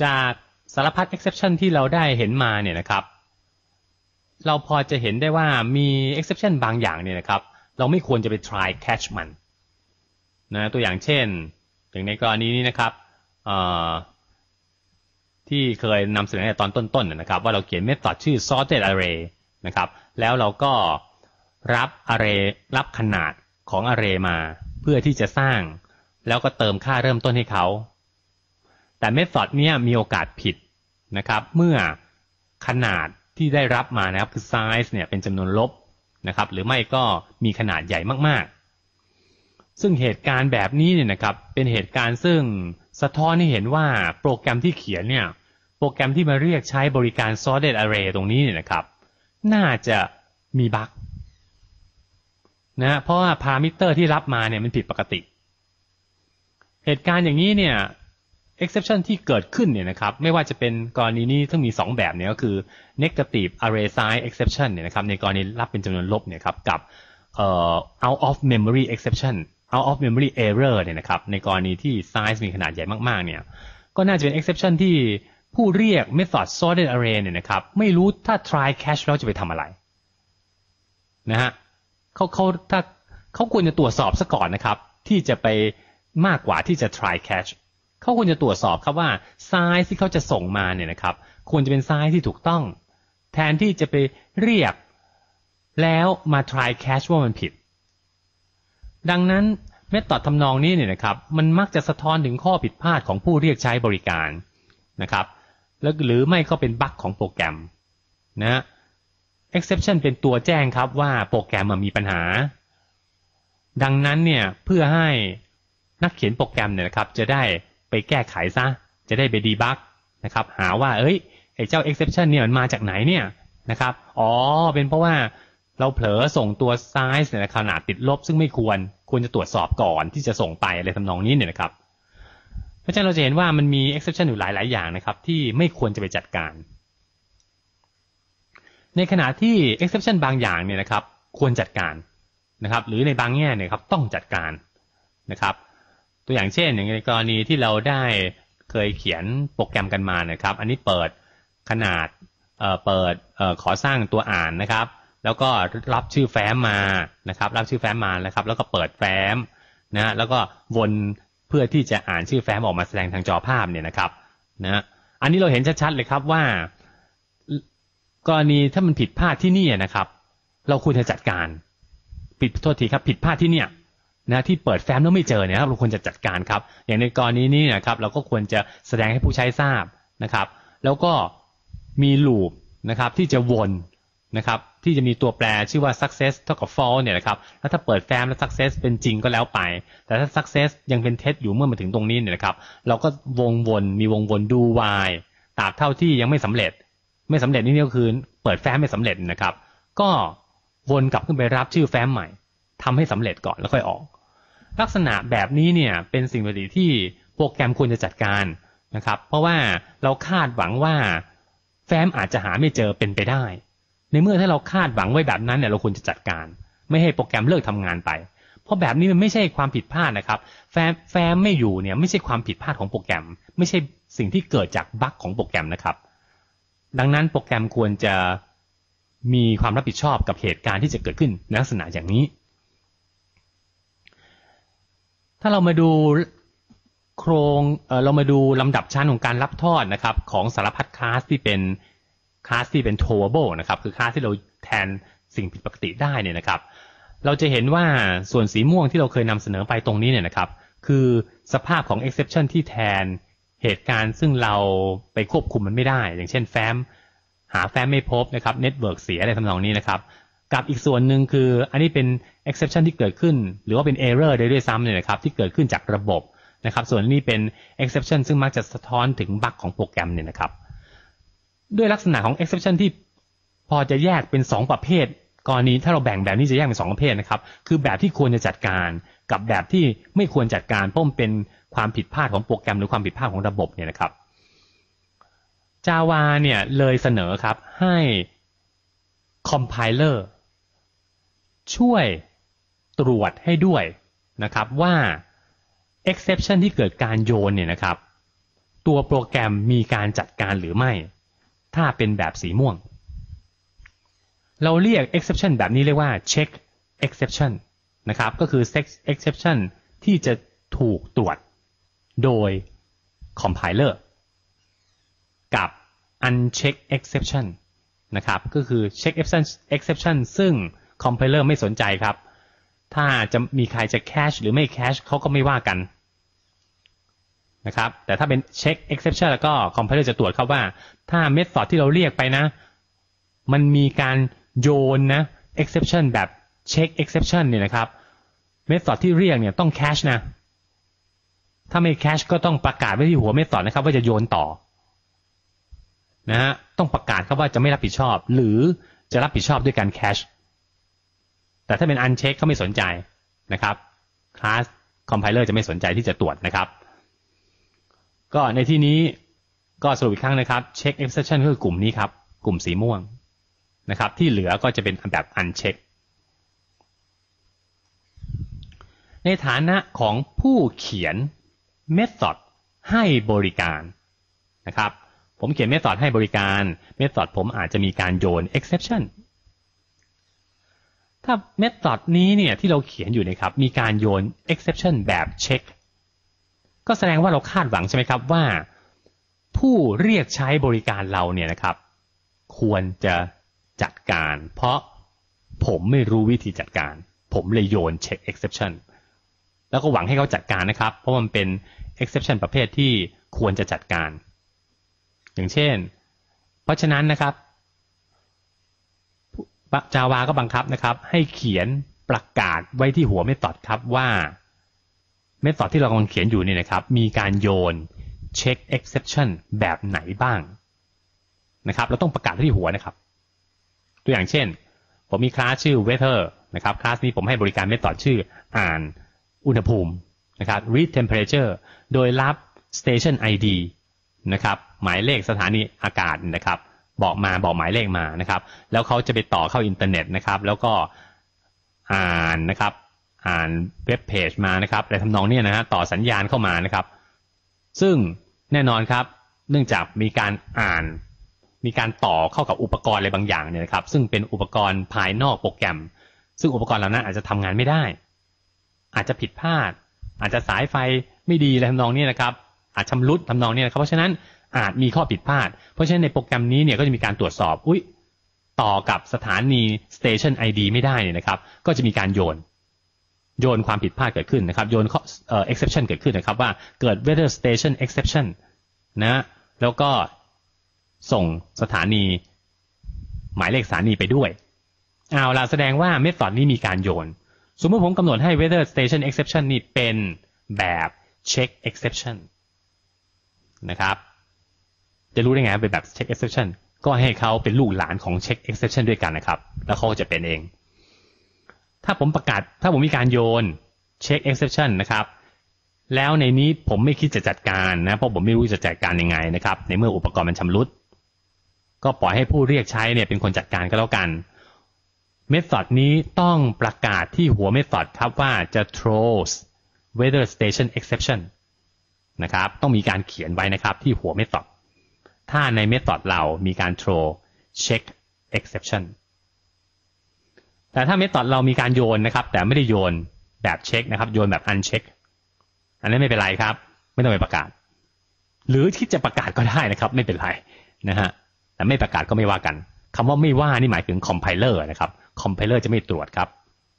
จากสารพัด exception ที่เราได้เห็นมาเนี่ยนะครับเราพอจะเห็นได้ว่ามี exception บางอย่างเนี่ยนะครับเราไม่ควรจะไป try catch มันนะตัวอย่างเช่นอย่างในกรณีนี้นะครับที่เคยนำเสนอในตอนต้นๆนะครับว่าเราเขียน method ชื่อ sorted array นะครับแล้วเราก็รับ array รับขนาดของ array มาเพื่อที่จะสร้างแล้วก็เติมค่าเริ่มต้นให้เขาแต่ method เนี้ยมีโอกาสผิดนะครับเมื่อขนาดที่ได้รับมานะครับคือ size เนี่ยเป็นจำนวนลบนะครับหรือไม่ก็มีขนาดใหญ่มากๆซึ่งเหตุการณ์แบบนี้เนี่ยนะครับเป็นเหตุการณ์ซึ่งสะท้อนให้เห็นว่าโปรแกรมที่เขียนเนี่ยโปรแกรมที่มาเรียกใช้บริการ sorted array ตรงนี้เนี่ยนะครับน่าจะมีบั๊กนะเพราะว่าพารามิเตอร์ที่รับมาเนี่ยมันผิดปกติเหตุการณ์อย่างนี้เนี่ย exception ที่เกิดขึ้นเนี่ยนะครับไม่ว่าจะเป็นกรณีนี้ทั้งมี2แบบเนี่ยก็คือ negative array size exception เนี่ยนะครับในกรณีรับเป็นจำนวนลบเนี่ยครับกับout of memory exception out of memory error เนี่ยนะครับในกรณีที่ size มีขนาดใหญ่มากๆเนี่ยก็น่าจะเป็น exception ที่ผู้เรียก method sorted array เนี่ยนะครับไม่รู้ถ้า try catch แล้วจะไปทำอะไรนะฮะเขาควรจะตรวจสอบซะก่อนนะครับที่จะไปมากกว่าที่จะ try catch เขาควรจะตรวจสอบครับว่า size ที่เขาจะส่งมาเนี่ยนะครับควรจะเป็น size ที่ถูกต้องแทนที่จะไปเรียกแล้วมา try catch ว่ามันผิดดังนั้นเมธอดทำนองนี้เนี่ยนะครับมันมักจะสะท้อนถึงข้อผิดพลาดของผู้เรียกใช้บริการนะครับแล้วหรือไม่ก็เป็นบั๊กของโปรแกรมนะ exception เป็นตัวแจ้งครับว่าโปรแกรมมีปัญหาดังนั้นเนี่ยเพื่อให้นักเขียนโปรแกรมเนี่ยนะครับจะได้ไปแก้ไขซะจะได้ไปดีบั๊กนะครับหาว่าไอ้เจ้า exception เนี่ยมันมาจากไหนเนี่ยนะครับเป็นเพราะว่าเราเผลอส่งตัว size เนี่ยขนาดติดลบซึ่งไม่ควรจะตรวจสอบก่อนที่จะส่งไปอะไรทำนองนี้เนี่ยนะครับเพราะฉะนั้นเราจะเห็นว่ามันมี exception อยู่หลายๆอย่างนะครับที่ไม่ควรจะไปจัดการในขณะที่ exception บางอย่างเนี่ยนะครับควรจัดการนะครับหรือในบางแง่เนี่ยครับต้องจัดการนะครับตัวอย่างเช่นอย่างในกรณีที่เราได้เคยเขียนโปรแกรมกันมานะครับอันนี้เปิดขนาดขอสร้างตัวอ่านนะครับแล้วก็รับชื่อแฟ้มมานะครับรับชื่อแฟ้มมานะครับแล้วก็เปิดแฟ้มนะแล้วก็วนเพื่อที่จะอ่านชื่อแฟ้มออกมาแสดงทางจอภาพเนี่ยนะครับนะอันนี้เราเห็นชัดๆเลยครับว่ากรณีถ้ามันผิดพลาดที่นี่นะครับเราควรจะจัดการผิดพลาดที่เนี่ยนะที่เปิดแฟ้มแล้วไม่เจอเนี่ยเราควรจะจัดการครับอย่างในกรณีนี้นะครับเราก็ควรจะแสดงให้ผู้ใช้ทราบนะครับแล้วก็มีลูปนะครับที่จะวนนะครับที่จะมีตัวแปรชื่อว่า success เท่ากับ false เนี่ยนะครับแล้วถ้าเปิดแฟ้มแล้ว success เป็นจริงก็แล้วไปแต่ถ้า success ยังเป็นเท็จอยู่เมื่อมาถึงตรงนี้เนี่ยนะครับเราก็มีวงวน do while ตราบเท่าที่ยังไม่สำเร็จนี่ก็คือเปิดแฟ้มไม่สำเร็จนะครับก็วนกลับขึ้นไปรับชื่อแฟ้มใหม่ทำให้สำเร็จก่อนแล้วค่อยออกลักษณะแบบนี้เนี่ยเป็นสิ่งปกติที่โปรแกรมควรจะจัดการนะครับเพราะว่าเราคาดหวังว่าแฟ้มอาจจะหาไม่เจอเป็นไปได้ในเมื่อถ้าเราคาดหวังไว้แบบนั้นเนี่ยเราควรจะจัดการไม่ให้โปรแกรมเลิกทำงานไปเพราะแบบนี้มันไม่ใช่ความผิดพลาดนะครับแฟ้มไม่อยู่เนี่ยไม่ใช่ความผิดพลาดของโปรแกรมไม่ใช่สิ่งที่เกิดจากบั๊กของโปรแกรมนะครับดังนั้นโปรแกรมควรจะมีความรับผิดชอบกับเหตุการณ์ที่จะเกิดขึ้นในลักษณะอย่างนี้ถ้าเรามาดูเรามาดูลำดับชั้นของการรับทอดนะครับของสารพัดคลาสที่เป็นtowable นะครับคือคลาสที่เราแทนสิ่งผิดปกติได้เนี่ยนะครับเราจะเห็นว่าส่วนสีม่วงที่เราเคยนำเสนอไปตรงนี้เนี่ยนะครับคือสภาพของ exception ที่แทนเหตุการณ์ซึ่งเราไปควบคุมมันไม่ได้อย่างเช่นหาแฟ้มไม่พบนะครับเน็ตเวิร์กเสียอะไรทำนองนี้นะครับกับอีกส่วนหนึ่งคืออันนี้เป็น exception ที่เกิดขึ้นหรือว่าเป็น error ได้ด้วยซ้ำเนี่ยนะครับที่เกิดขึ้นจากระบบนะครับส่วนนี้เป็น exception ซึ่งมักจะสะท้อนถึงบั๊กของโปรแกรมเนี่ยนะครับด้วยลักษณะของ exception ที่พอจะแยกเป็น2ประเภทกรณีถ้าเราแบ่งแบบนี้จะแยกเป็น2ประเภทนะครับคือแบบที่ควรจะจัดการกับแบบที่ไม่ควรจัดการเพราะมันเป็นความผิดพลาดของโปรแกรมหรือความผิดพลาดของระบบเนี่ยนะครับ Java เนี่ยเลยเสนอครับให้ compiler ช่วยตรวจให้ด้วยนะครับว่า exception ที่เกิดการโยนเนี่ยนะครับตัวโปรแกรมมีการจัดการหรือไม่ถ้าเป็นแบบสีม่วงเราเรียก exception แบบนี้เรียกว่า check exception นะครับก็คือ exception ที่จะถูกตรวจโดย compiler กับ uncheck exception นะครับก็คือ check exception ซึ่ง compiler ไม่สนใจครับถ้าจะมีใครจะ cache หรือไม่ cache เขาก็ไม่ว่ากันนะครับแต่ถ้าเป็น check exception แล้วก็ compiler จะตรวจครับว่าถ้า method ที่เราเรียกไปนะมันมีการโยนนะ exception แบบ check exception เนี่ยนะครับ method ที่เรียกเนี่ยต้อง cache นะถ้าไม่ cache ก็ต้องประกาศไว้ที่หัว method นะครับว่าจะโยนต่อนะฮะต้องประกาศครับว่าจะไม่รับผิดชอบหรือจะรับผิดชอบด้วยการ cache แต่ถ้าเป็น uncheck เขาไม่สนใจนะครับ class compiler จะไม่สนใจที่จะตรวจนะครับก็ในที่นี้ก็สรุปอีกครั้งนะครับ check exception ก็คือกลุ่มนี้ครับกลุ่มสีม่วงนะครับที่เหลือก็จะเป็นแบบ uncheck ในฐานะของผู้เขียน method ให้บริการนะครับผมเขียน method ให้บริการ method ผมอาจจะมีการโยน exception ถ้า method นี้เนี่ยที่เราเขียนอยู่นะครับมีการโยน exception แบบ check ก็แสดงว่าเราคาดหวังใช่ไหมครับว่าผู้เรียกใช้บริการเราเนี่ยนะครับควรจะจัดการเพราะผมไม่รู้วิธีจัดการผมเลยโยน check exception แล้วก็หวังให้เขาจัดการนะครับเพราะมันเป็น exception ประเภทที่ควรจะจัดการอย่างเช่นเพราะฉะนั้นนะครับ Java ก็บังคับนะครับให้เขียนประกาศไว้ที่หัว method ครับว่า method ที่เรากำลังเขียนอยู่นี่นะครับมีการโยน check exception แบบไหนบ้างนะครับเราต้องประกาศที่หัวนะครับตัวอย่างเช่นผมมีคลาสชื่อ weather นะครับคลาสนี้ผมให้บริการ method ชื่ออ่านอุณหภูมินะครับ read temperature โดยรับ station ID นะครับหมายเลขสถานีอากาศนะครับบอกหมายเลขมานะครับแล้วเขาจะไปต่อเข้าอินเทอร์เน็ตนะครับแล้วก็อ่านนะครับอ่านเว็บเพจมานะครับอะไรทำนองนี้นะฮะต่อสัญญาณเข้ามานะครับซึ่งแน่นอนครับเนื่องจากมีการอ่านมีการต่อเข้ากับอุปกรณ์อะไรบางอย่างเนี่ยนะครับซึ่งเป็นอุปกรณ์ภายนอกโปรแกรมซึ่งอุปกรณ์เหล่านั้นอาจจะทำงานไม่ได้อาจจะผิดพลาดอาจจะสายไฟไม่ดีอะไรทำนองนี้นะครับอาจชำรุดทำนองนี้นะครับเพราะฉะนั้นอาจมีข้อผิดพลาดเพราะฉะนั้นในโปรแกรมนี้เนี่ยก็จะมีการตรวจสอบต่อกับสถานี station ID ไม่ได้เนี่ยนะครับก็จะมีการโยนความผิดพลาดเกิดขึ้นนะครับโยนexception เกิดขึ้นนะครับว่าเกิด weather station exception นะแล้วก็ส่งสถานีหมายเลขสถานีไปด้วยเอาล่ะแสดงว่า method นี้มีการโยนสมมติผมกำหนดให้ weather station exception นี่เป็นแบบ check exception นะครับจะรู้ได้ไงเป็นแบบ check exception ก็ให้เขาเป็นลูกหลานของ check exception ด้วยกันนะครับแล้วเขาจะเป็นเองถ้าผมมีการโยน check exception นะครับแล้วในนี้ผมไม่คิดจะจัดการนะเพราะผมไม่รู้จะจัดการยังไงนะครับในเมื่ออุปกรณ์มันชำรุดก็ปล่อยให้ผู้เรียกใช้เนี่ยเป็นคนจัดการก็แล้วกัน method นี้ต้องประกาศที่หัว method ครับว่าจะ throws weather station exception นะครับต้องมีการเขียนไว้นะครับที่หัว method ถ้าใน method เรามีการ throw check exception แต่ถ้า method เรามีการโยนนะครับแต่ไม่ได้โยนแบบเช็คนะครับโยนแบบ uncheck อันนั้นไม่เป็นไรครับไม่ต้องไปประกาศหรือที่จะประกาศก็ได้นะครับไม่เป็นไรนะฮะแต่ไม่ประกาศก็ไม่ว่ากันคำว่าไม่ว่านี่หมายถึง compiler นะครับ compiler จะไม่ตรวจครับ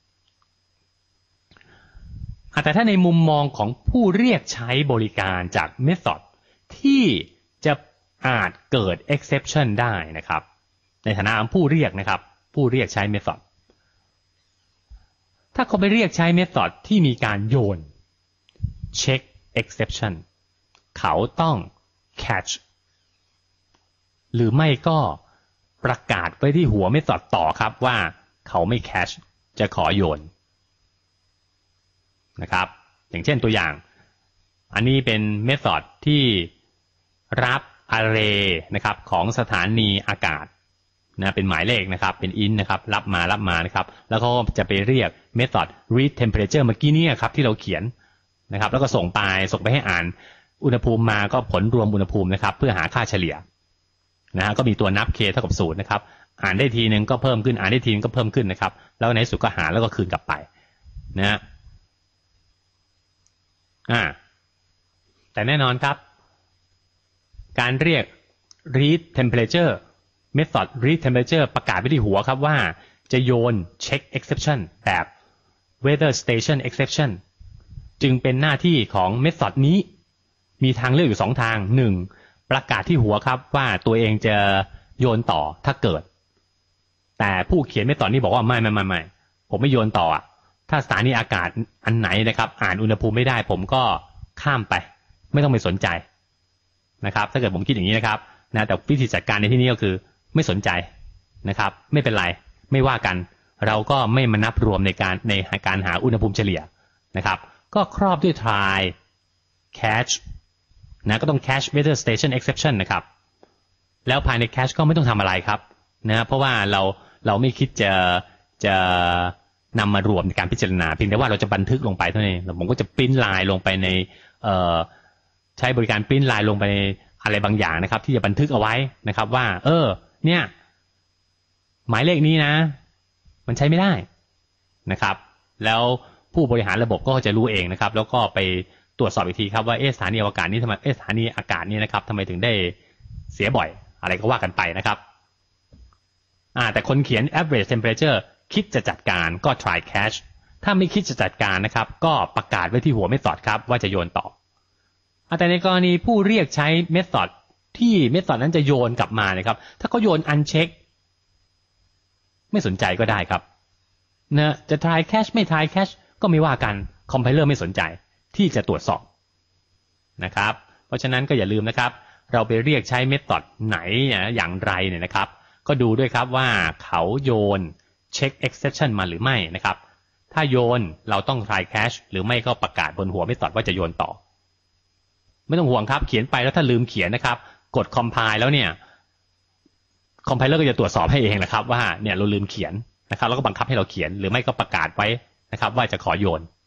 แต่ถ้าในมุมมองของผู้เรียกใช้บริการจาก method ที่จะอาจเกิด exception ได้นะครับในฐานะผู้เรียกนะครับผู้เรียกใช้ method ถ้าเขาไปเรียกใช้ method ที่มีการโยน check exception เขาต้อง catch หรือไม่ก็ประกาศไว้ที่หัว method ต่อครับว่าเขาไม่ catch จะขอโยนนะครับอย่างเช่นตัวอย่างอันนี้เป็น method ที่รับ array นะครับของสถานีอากาศนะเป็นหมายเลขนะครับเป็น int นะครับรับมานะครับแล้วเขาจะไปเรียก method read temperature เมื่อกี้นี้ครับที่เราเขียนนะครับแล้วก็ส่งไปให้อ่านอุณหภูมิมาก็ผลรวมอุณหภูมินะครับเพื่อหาค่าเฉลี่ยนะฮะก็มีตัวนับ k เท่ากับ0นะครับอ่านได้ทีนึงก็เพิ่มขึ้นอ่านได้ทีนึงก็เพิ่มขึ้นนะครับแล้วในสุดก็หารแล้วก็คืนกลับไปนะฮะแต่แน่นอนครับการเรียก read temperature method read temperature ประกาศไว้ที่หัวครับว่าจะโยน check exception แบบ weather station exception จึงเป็นหน้าที่ของ method นี้มีทางเลือกอยู่2ทาง1ประกาศที่หัวครับว่าตัวเองจะโยนต่อถ้าเกิดแต่ผู้เขียน method นี้บอกว่าไม่ผมไม่โยนต่อถ้าสถานีอากาศอันไหนนะครับอ่านอุณหภูมิไม่ได้ผมก็ข้ามไปไม่ต้องไปสนใจนะครับถ้าเกิดผมคิดอย่างนี้นะครับนะแต่วิธีจัดการในที่นี้ก็คือไม่สนใจนะครับไม่เป็นไรไม่ว่ากันเราก็ไม่มานับรวมในการหาอุณหภูมิเฉลี่ยนะครับก็ครอบด้วย try catch นะก็ต้อง catch weather station exception นะครับแล้วภายใน catch ก็ไม่ต้องทำอะไรครับนะเพราะว่าเราไม่คิดจะนำมารวมในการพิจารณาเพียงแต่ว่าเราจะบันทึกลงไปเท่านั้นเองผมก็จะปริ้นลายลงไปในใช้บริการปริ้นลายลงไปในอะไรบางอย่างนะครับที่จะบันทึกเอาไว้นะครับว่าเนี่ยหมายเลขนี้นะมันใช้ไม่ได้นะครับแล้วผู้บริหารระบบก็จะรู้เองนะครับแล้วก็ไปตรวจสอบอีกทีครับว่าสถานีอวกาศนี้ทำไมสถานีอากาศนี้นะครับทำไมถึงได้เสียบ่อยอะไรก็ว่ากันไปนะครับแต่คนเขียน average temperature คิดจะจัดการก็ try catch ถ้าไม่คิดจะจัดการนะครับก็ประกาศไว้ที่หัว method ครับว่าจะโยนต่อแต่ในกรณีผู้เรียกใช้ method ที่ method นั้นจะโยนกลับมานะครับถ้าเขาโยน uncheck ไม่สนใจก็ได้ครับนะจะ try catch ไม่ try catch ก็ไม่ว่ากันคอมไพเลอร์ไม่สนใจที่จะตรวจสอบนะครับเพราะฉะนั้นก็อย่าลืมนะครับเราไปเรียกใช้ method ไหนอย่างไรเนี่ยนะครับก็ดูด้วยครับว่าเขาโยน check exception มาหรือไม่นะครับถ้าโยนเราต้อง try catch หรือไม่ก็ประกาศบนหัว method ว่าจะโยนต่อไม่ต้องห่วงครับเขียนไปแล้วถ้าลืมเขียนนะครับกด compile แล้วเนี่ยคอมไพเลอร์ก็จะตรวจสอบให้เองแหละครับว่าเนี่ยเราลืมเขียนนะครับแล้วก็บังคับให้เราเขียนหรือไม่ก็ประกาศไว้นะครับว่าจะขอโยน